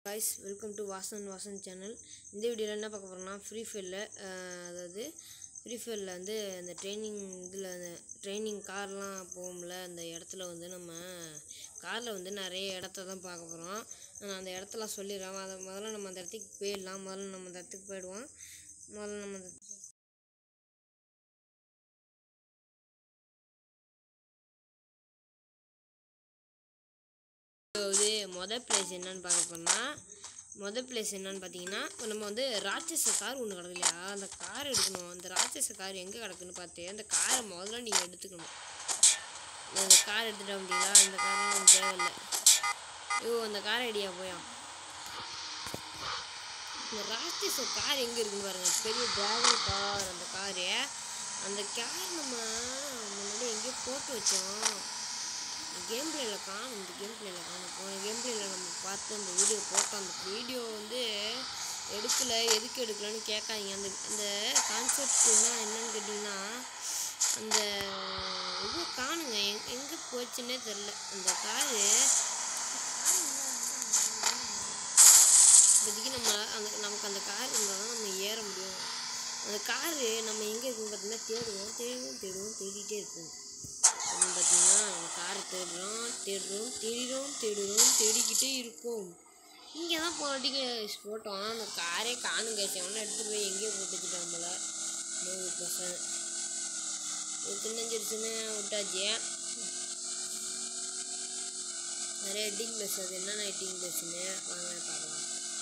guys, welcome to Vasan channel. இந்த வீடியோல என்ன பார்க்க போறோம்னா ஃப்ரீ ஃபயர்ல அதாவது ஃப்ரீ ஃபயர்ல வந்து அந்த ட்ரெய்னிங் கார்லாம் போகும்ல அந்த இடத்துல வந்து நம்ம கார்ல வந்து நிறைய இடத்த தான் பார்க்க போறோம். நான் அந்த இடத்தலாம் சொல்லிறேன். முதல்ல நம்ம அந்த இடத்துக்கு போயிடலாம். முதல்ல நம்ம அந்த இடத்துக்கு போய்டுவோம். முதல்ல நம்ம மொதல் பிளேஸ் என்னன்னு பார்க்க போறோம்னா மொதல் பிளேஸ் என்னன்னு பார்த்தீங்கன்னா நம்ம வந்து ராட்சச கார் ஒன்று கிடக்கு இல்லையா, அந்த கார் எடுக்கணும். அந்த ராட்சச கார் எங்கே கிடக்குன்னு பார்த்து அந்த காரை முதல்ல நீங்கள் எடுத்துக்கணும். அந்த கார் எடுத்துகிட்டு வந்தீங்களா, அந்த கார் நமக்கு தேவையில்லை. அந்த காரை ஐடியா போயா இந்த ராட்சச கார் எங்கே இருக்குன்னு பாருங்கள். பெரிய டிராகன் கார். அந்த கார் நம்ம முன்னாடி எங்கேயோ போட்டு வச்சோம். கேம் பிளேயில் காணும். இந்த கேம் பிளேயில் காணும். போன கேம் பிளேயில் நம்ம பார்த்து அந்த வீடியோ போட்டோம். அந்த வீடியோ வந்து எடுக்கலை, எதுக்கு எடுக்கலன்னு கேட்காதீங்க. அந்த கான்செப்ட் என்னன்னு கேட்டிங்கன்னா அந்த இது காணுங்க. எங்கே போச்சுன்னே தெரில. அந்த காரு இப்போதைக்கு நமக்கு அந்த கார் இருந்தால் தான் நம்ம ஏற முடியும். அந்த காரு நம்ம எங்கே இருக்குன்னு பார்த்தீங்கன்னா தேடிக்கிட்டே இருக்கும். அப்படின்னு பார்த்தீங்கன்னா நம்ம காரை தேடிக்கிட்டே இருக்கோம். இங்கே தான் போராட்டிக்கு போட்டோம். அந்த காரே காணுங்க. செவனை எடுத்துகிட்டு போய் எங்கேயோ போட்டு வச்சுட்டோம் போல. 100% சின்ன விட்டாச்சு. நிறைய எட்டிங் ப்ளஸ். அது என்னென்ன எட்டிங் ப்ளஸ்ன்னு வாங்க பார்க்கலாம்.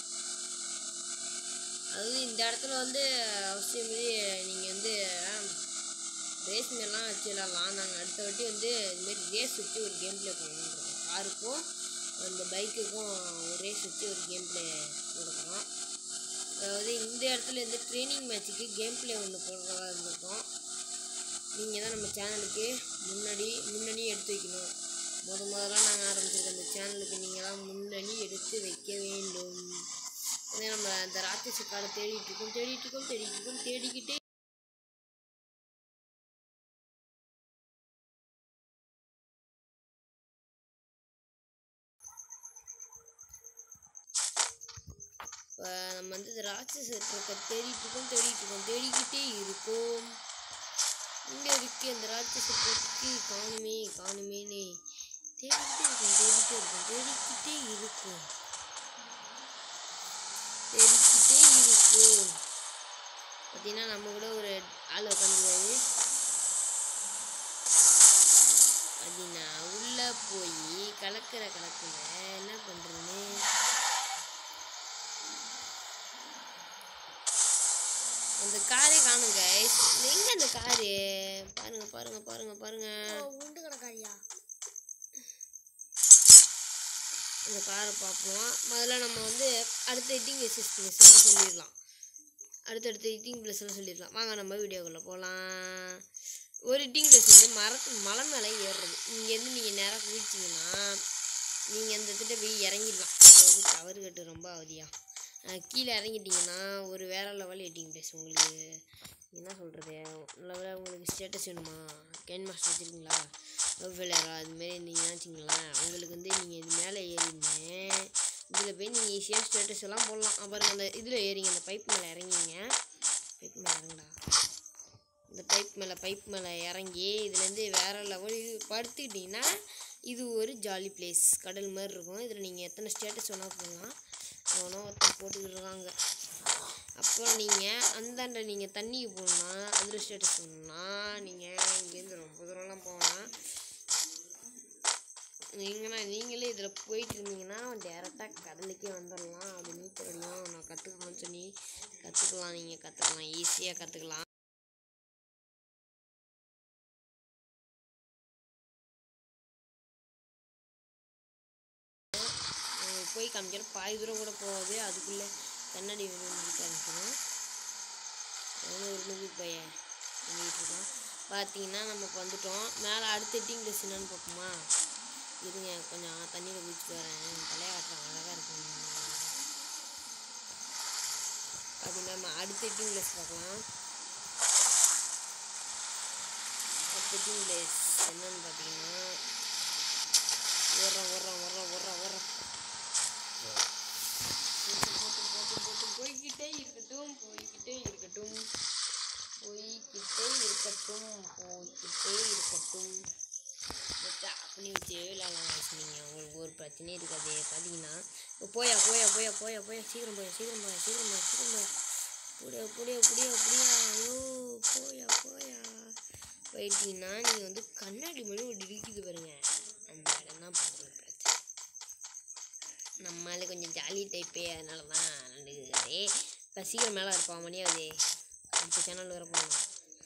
அதாவது இந்த இடத்துல வந்து அவசியம் நீங்கள் வந்து ரேஸ் மாரிலாம் வச்சு விளாட்லாம். நாங்கள் அடுத்த வாட்டி வந்து இதுமாரி ரேஸ் வச்சு ஒரு கேம் பிளே பண்ணணுன்றோம். காருக்கும் அந்த பைக்குக்கும் ஒரு ரேஸ் வச்சு ஒரு கேம் பிளே போடுறோம். அதாவது இந்த இடத்துல இருந்து ட்ரைனிங் மேட்ச்சுக்கு கேம் பிளே ஒன்று போடுறதா இருந்திருக்கோம். நீங்கள் தான் நம்ம சேனலுக்கு முன்னணி எடுத்து வைக்கணும். முதல்ல நாங்கள் ஆரம்பிச்சிருக்கோம். அந்த சேனலுக்கு நீங்கள் தான் முன்னணி எடுத்து வைக்க வேண்டும். நம்ம அந்த ராட்சச காரை தேடிக்கிட்டே நம்ம வந்து ராட்சச ட்ரக்கை தேடிக்கிட்டே இருக்கோம். இங்கே இருக்கு அந்த ராட்சச ட்ரக்கு. காணுமேனே தேடிக்கிட்டே இருக்கோம். பார்த்தீங்கன்னா நம்ம கூட ஒரு ஆள் உட்காந்துருக்காரு. அது நான் உள்ளே போய் கலக்கிற என்ன பண்ணுறேன்னு அந்த காரே காணுங்க. எங்கே அந்த காரு? பாருங்க உண்டு கிடக்காரியா. அந்த காரை பார்ப்போம். முதல்ல நம்ம வந்து அடுத்த எட்டிங் ப்ளஸ் சொல்லிடலாம். அடுத்தடுத்த எட்டிங் ப்ளஸ் எல்லாம் சொல்லிடலாம். வாங்க நம்ம வீடியோக்குள்ளே போகலாம். ஒரு எட்டிங் ப்ளஸ் வந்து மலை மேலே ஏறுறது. இங்கேருந்து நீங்கள் நேராக குதிச்சிங்கன்னா நீங்கள் அந்த திட்ட போய் இறங்கிடலாம். அதாவது டவர் கட்டு ரொம்ப அவதியாக கீழே இறங்கிட்டிங்கன்னா ஒரு வேறு லெவல் எட்டிங் ப்ளஸ். உங்களுக்கு என்ன சொல்கிறது, நல்ல உங்களுக்கு ஸ்டேட்டஸ் வேணுமா, கேன் மாஸ்டர் வச்சுருக்கீங்களா, லவ் ஃபெயிலரா, அதுமாரி இருந்தீங்கன்னா வச்சுங்களேன். உங்களுக்கு வந்து நீங்கள் இது மேலே ஏறினேன் இதில் போய் நீங்கள் ஈஸியாக ஸ்டேட்டஸ் எல்லாம் போடலாம். அப்புறம் அந்த இதில் ஏறிங்க, அந்த பைப் மேலே இறங்கிங்க. இந்த பைப் மேலே இறங்கி இதுலேருந்து வேறு லெவல் இது படுத்துக்கிட்டிங்கன்னா இது ஒரு ஜாலி பிளேஸ். கடல் மாதிரி இருக்கும். இதில் நீங்கள் எத்தனை ஸ்டேட்டஸ் வேணால் போடலாம். அவனோ ஒருத்தர் போட்டுக்கிட்டு இருக்காங்க. அப்புறம் நீங்கள் அந்தாண்ட நீங்கள் தண்ணிக்கு போகணுன்னா அதில் ஸ்டேட்டஸ் பண்ணணும்னா நீங்கள் இங்கேருந்து ரொம்ப தூரம்லாம் போகலாம். நீங்களே இதில் போயிட்டு இருந்தீங்கன்னா டேரெக்டாக கடலுக்கே வந்துடலாம். அது நீச்சல் அடியும். நான் கற்றுக்கணும்னு சொல்லி கற்றுக்கலாம். நீங்கள் கற்றுக்கலாம், ஈஸியாக கற்றுக்கலாம். போய் காமிக்கிற பாதி தூரம் கூட போகாது. அதுக்குள்ளே கண்ணாடி காமிக்கணும். ஒரு மூவி பையன் பண்ணிக்கிட்டு இருக்கோம். பார்த்தீங்கன்னா நம்ம இப்போ வந்துட்டோம். மேலே அடுத்த எட்டிங் ப்ளஸ் என்னன்னு பார்ப்போமா? இருங்க, கொஞ்சம் தண்ணியில் குதிச்சுட்டு வரேன். தலையை காட்டுறேன், அழகாக இருக்கும். பார்த்தீங்கன்னா நம்ம அடுத்த எட்டிங் ப்ளஸ் பார்க்கலாம். அடுத்த எட்டிங் ப்ளஸ் என்னன்னு பார்த்தீங்கன்னா வர்றோம் போய்கிட்டே இருக்கட்டும். பண்ணி வச்சு விளையாடலாம் guys. நீங்கள் உங்களுக்கு ஒரு பிரச்சனையும் இருக்காது. பார்த்தீங்கன்னா போயா சீக்கிரம் போயா புடியா ஐயோ போயா போயிட்டீங்கன்னா நீங்கள் வந்து கண்ணாடி மணி ஒரு இடிக்குது பாருங்க. அந்த இடம் தான் போகிற பிரச்சனை. நம்மளால கொஞ்சம் ஜாலி டைப்பே, அதனால தான் நடந்துக்குது. இப்போ சீக்கிரம் மேலே இருப்போம் மணியாவது அடுத்த சேனல் வர போகணும்.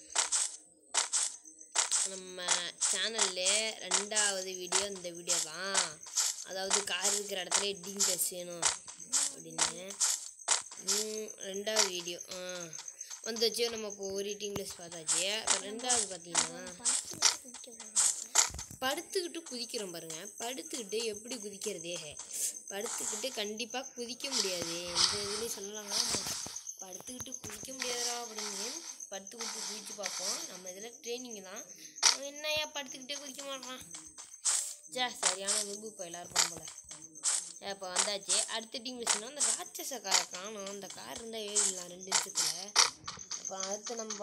நம்ம சேனலில் 2வது வீடியோ இந்த வீடியோ தான். அதாவது கார் இருக்கிற இடத்துல எட்டிங் ப்ளஸ் வேணும் அப்படின்னு 2வது வீடியோ வந்துச்சு. நம்ம இப்போ ஒரு எட்டிங் ப்ளஸ் பார்த்தாச்சு. இப்போ 2வது பார்த்தீங்கன்னா படுத்துக்கிட்டு குதிக்கிறோம் பாருங்க. படுத்துக்கிட்டு எப்படி குதிக்கிறதே, படுத்துக்கிட்டு கண்டிப்பாக குதிக்க முடியாது. எந்த இதுலேயும் சொல்லலாங்க, படுத்துக்கிட்டு குதிக்க முடியாதா அப்படின்னு படுத்துக்கிட்டு குதிச்சு பார்ப்போம். நம்ம இதில் ட்ரைனிங் தான். என்னையா படுத்துக்கிட்டே குதிக்க மாட்டான். சரியான நுபு இப்போ எல்லாருக்கும் போல. இப்போ வந்தாச்சு. அடுத்த டீம் வச்சுன்னா அந்த ராட்சச காரை காணும். அந்த கார் இருந்தால் ஏறிடலாம் 2 நிமிஷத்தில். அப்போ அடுத்து நம்ம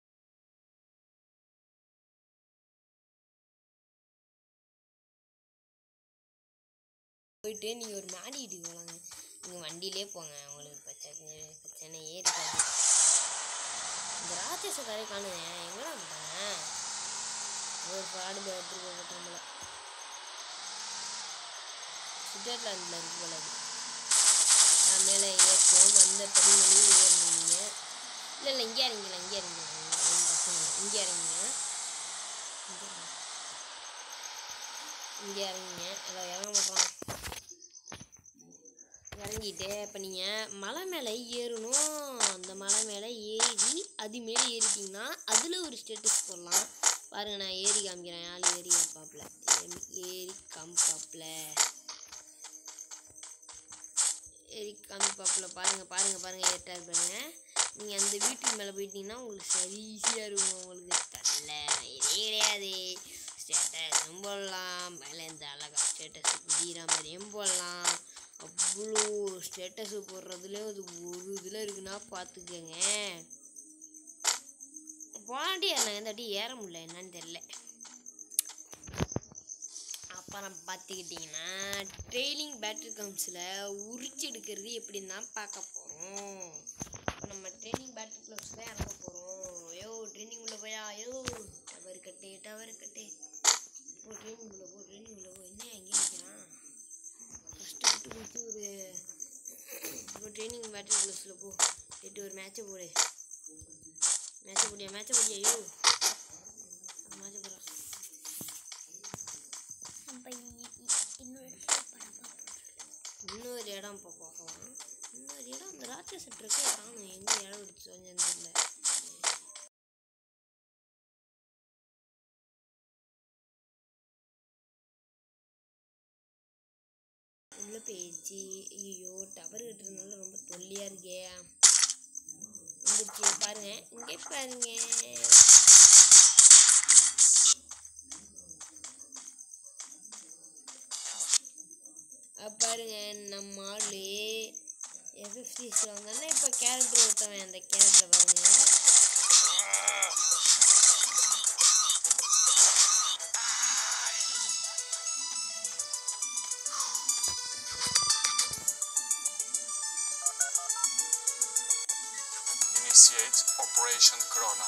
போயிட்டு நீங்கள் ஒரு மாடி வீட்டுக்கு போகலாங்க. நீங்கள் வண்டியிலே போங்க, உங்களுக்கு பிரச்சனையே இருக்காது. இந்த ராட்சச காரை காணுங்க. எங்கடா போட்டாங்க? ஒரு பாடு எடுத்துட்டு போட்டாங்கள சுவிட்சர்லாண்டில் இருக்கு போல. நான் மேலே ஏற்றுவோம். அந்த படிமொழியும் ஏறினீங்க. இல்லை இங்கே இறங்கிக்கலாம். இங்கே இறங்குங்க. எல்லாம் இறங்க மாட்டோம். இறங்கிட்டு இப்போ நீங்கள் மலை மேலே ஏறணும். அந்த மலை மேலே ஏறி அது மேலே ஏறிட்டிங்கன்னா அதில் ஒரு ஸ்டேட்டஸ் போடலாம். பாருங்கள், நான் ஏறி காமிக்கிறேன். ஆள் ஏறி காமிப்பாப்பில் பாருங்கள் ஏற்றாரு பாருங்கள். நீங்கள் அந்த வீட்டுக்கு மேலே போயிட்டீங்கன்னா உங்களுக்கு சரியாக இருக்கும். உங்களுக்கு தள்ள இதே கிடையாது. ஸ்டேட்டஸும் போடலாம். மேலே இந்த அழகாக ஸ்டேட்டஸ் குதிக்கிற மாதிரியும் போடலாம். அவ்வளோ ஸ்டேட்டஸு போடுறதுல அது ஒரு இதில் இருக்குன்னா பார்த்துக்கோங்க. போனாட்டி ஏறினாங்க, இந்த வாட்டி ஏற முடியல, என்னன்னு தெரில. அப்புறம் பார்த்துக்கிட்டிங்கன்னா ட்ரெயிலிங் பேட்டரி கம்ஸில் உரிச்சு எடுக்கிறது எப்படின்னு தான் பார்க்க போகிறோம். நம்ம ட்ரெயினிங் பேட்டரி கம்ஸ் தான் இறங்க போகிறோம். ட்ரெயினிங் உள்ள போயா டவர் கட்டு போ, ட்ரெயினிங் உள்ள போ. என்ன எங்கே நிற்கிறான்? ஃபஸ்ட்டு விட்டு கொடுத்து இப்போ ட்ரெயினிங் பேட்டரி க்ளோஸில் போ. கேட்டு ஒரு மேட்சை போடு. மேட்சை போடியா மேட்சை போடுறான். இன்னொரு இடம் இப்போ போகலாம். இன்னொரு இடம் அந்த ராட்சச ட்ரக்கே காணும். எங்கே இடம் எடுத்து சொன்னேன்னு தெரியல. உள்ள போயிடுச்சு. ஐயோ டவர் கட்டுறதுனால ரொம்ப தொல்லியாக இருக்கே. வந்துருச்சு பாருங்க. இங்கே பாருங்க. பாருங்க நம்ம ஆளு எஃப்எஃப்சிஸில் வந்தானே இப்போ கேரக்டர் ஒருத்தவன். அந்த கேரக்டரை பாருங்க. Initiate Operation Chrono.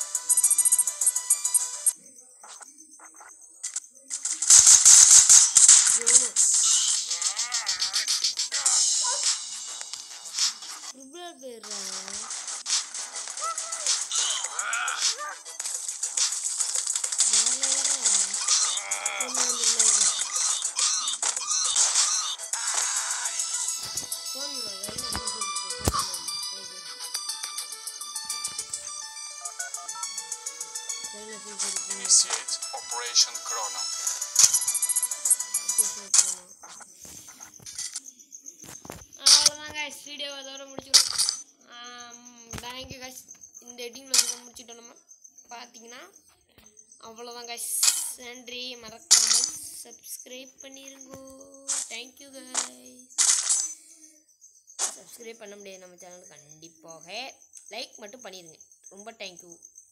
Initiate Operation Chrono. அவ்வளோதான் guys, வீடியோ அதோட முடிச்சிடும். Thank you guys. இந்த எடிட்டிங்கில் முடிச்சுட்டோம். நம்ம பார்த்தீங்கன்னா அவ்வளோதான் guys. நன்றி. மறக்காமல் சப்ஸ்கிரைப் பண்ணிருங்கோ. Thank you guys. சப்ஸ்கிரைப் பண்ண முடியாது நம்ம சேனல், கண்டிப்பாக லைக் மட்டும் பண்ணிடுங்க. ரொம்ப தேங்க்யூ.